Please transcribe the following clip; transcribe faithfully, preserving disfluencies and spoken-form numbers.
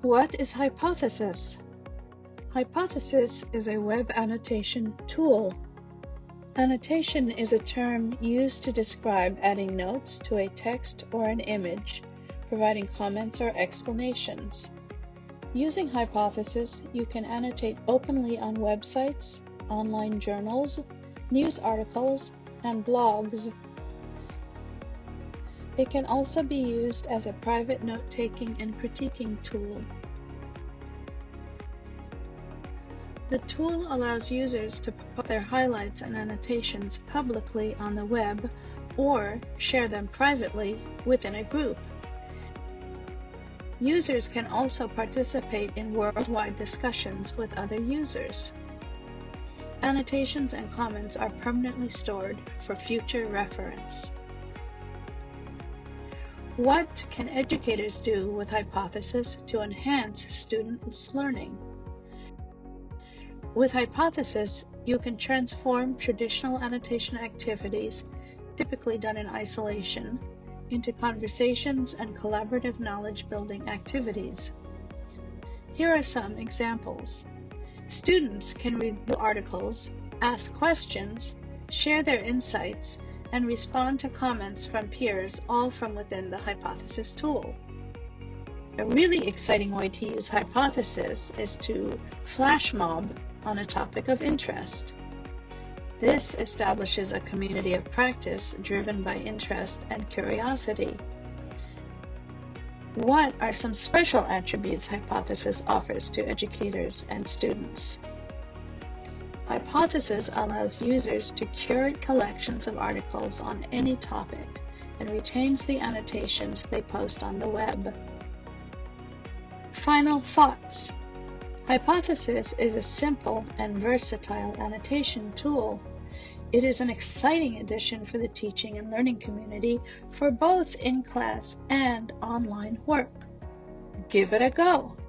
What is Hypothesis? Hypothesis is a web annotation tool. Annotation is a term used to describe adding notes to a text or an image, providing comments or explanations. Using Hypothesis, you can annotate openly on websites, online journals, news articles, and blogs. It can also be used as a private note-taking and critiquing tool. The tool allows users to post their highlights and annotations publicly on the web or share them privately within a group. Users can also participate in worldwide discussions with other users. Annotations and comments are permanently stored for future reference. What can educators do with Hypothesis to enhance students' learning? With Hypothesis, you can transform traditional annotation activities, typically done in isolation, into conversations and collaborative knowledge-building activities. Here are some examples. Students can review articles, ask questions, share their insights, and respond to comments from peers, all from within the Hypothesis tool. A really exciting way to use Hypothesis is to flash mob on a topic of interest. This establishes a community of practice driven by interest and curiosity. What are some special attributes Hypothesis offers to educators and students? Hypothesis allows users to curate collections of articles on any topic and retains the annotations they post on the web. Final thoughts. Hypothesis is a simple and versatile annotation tool. It is an exciting addition for the teaching and learning community for both in-class and online work. Give it a go!